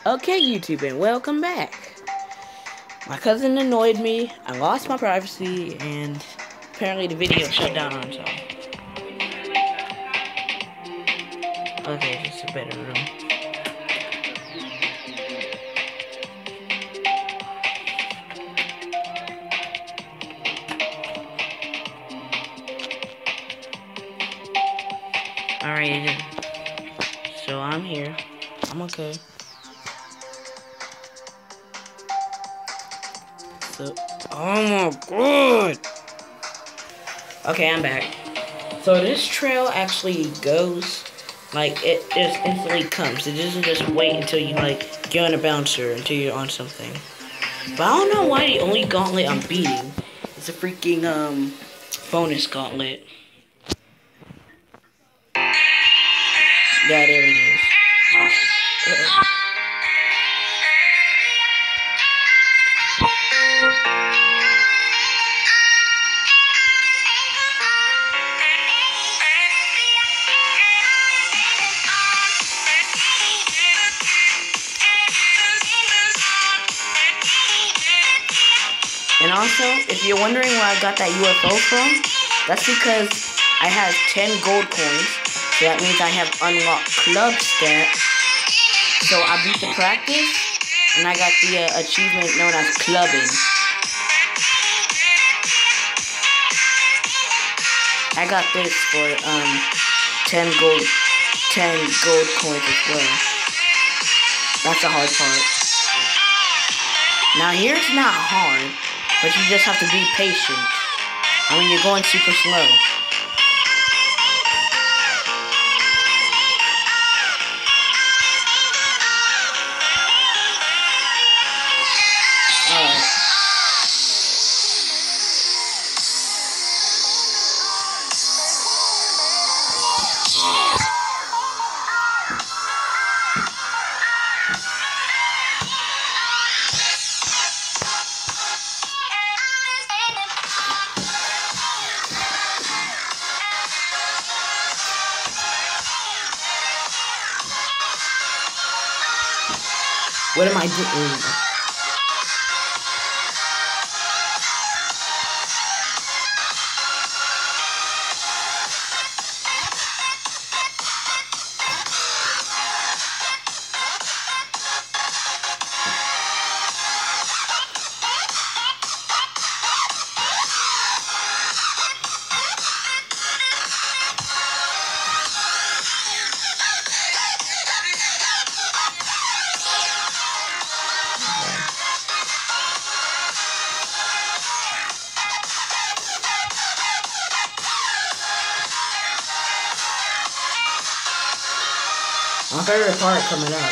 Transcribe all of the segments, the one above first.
Okay, YouTube, and welcome back. My cousin annoyed me, I lost my privacy, and apparently the video shut down on its own. Okay, this is a better room. Alright, so I'm here. I'm okay. So, oh my god! Okay, I'm back. So this trail actually goes, like, it just instantly comes. It doesn't just wait until you, like, get on a bouncer, until you're on something. But I don't know why the only gauntlet I'm beating is a freaking, bonus gauntlet. Yeah, there it is. And also, if you're wondering where I got that UFO from, that's because I have 10 gold coins, so that means I have unlocked club stat. So I beat the practice, and I got the achievement known as clubbing. I got this for 10 gold coins as well. That's the hard part. Now here's not hard, but you just have to be patient. I mean, you're going super slow. What am I doing? My favorite part coming up.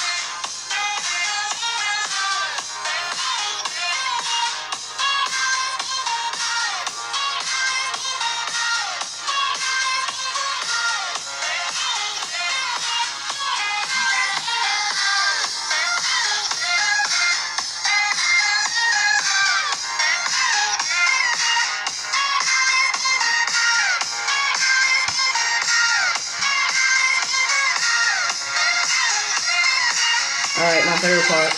Alright, my favorite part.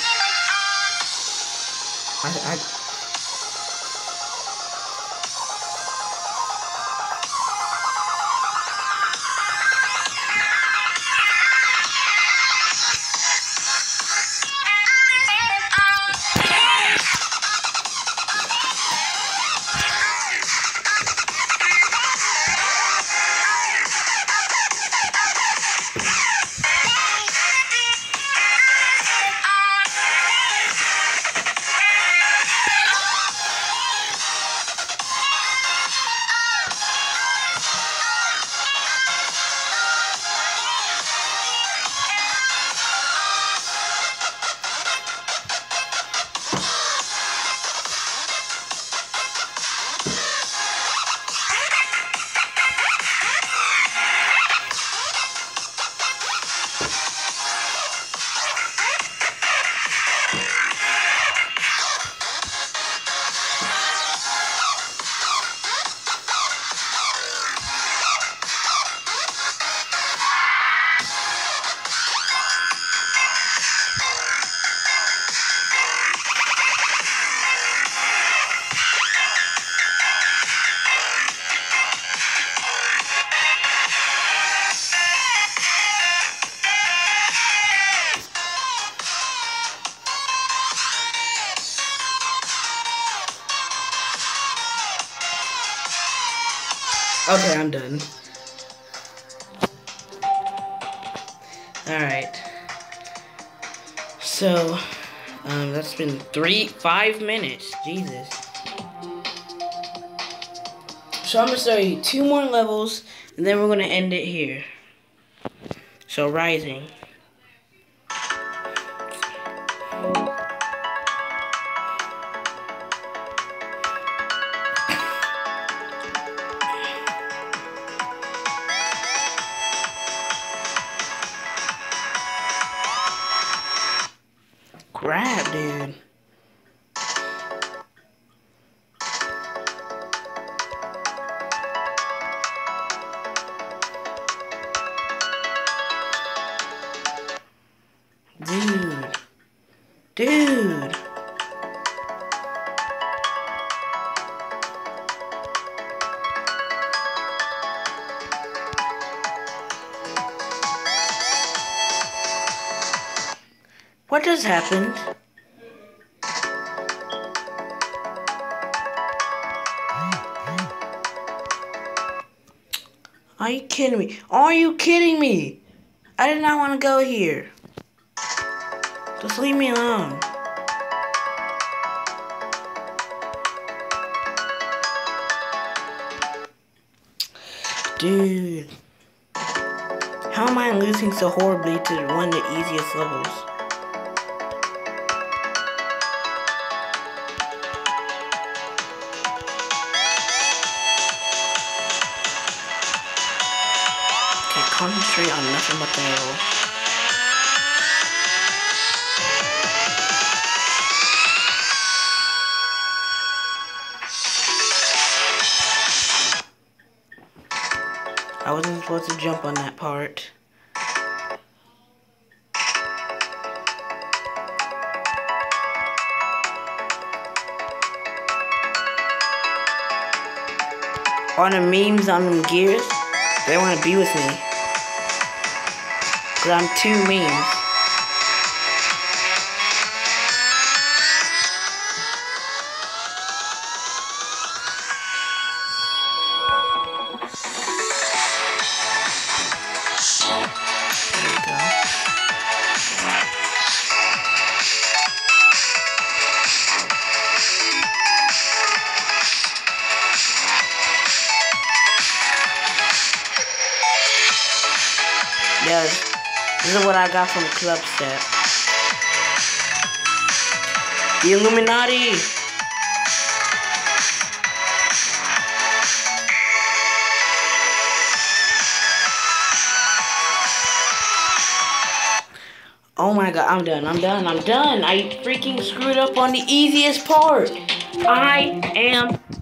Okay, I'm done. Alright. So, that's been 5 minutes. Jesus. So I'm gonna show you 2 more levels, and then we're gonna end it here. So, Rising. Crap, dude. Dude. What just happened? Are you kidding me? Are you kidding me? I did not want to go here. Just leave me alone. Dude. How am I losing so horribly to one of the easiest levels? Okay, concentrate on nothing but the level. I wasn't supposed to jump on that part. All the memes on them gears, they want to be with me. Cause I'm too memes. Yes, this is what I got from Club Step. The Illuminati! Oh my god, I'm done. I freaking screwed up on the easiest part. I am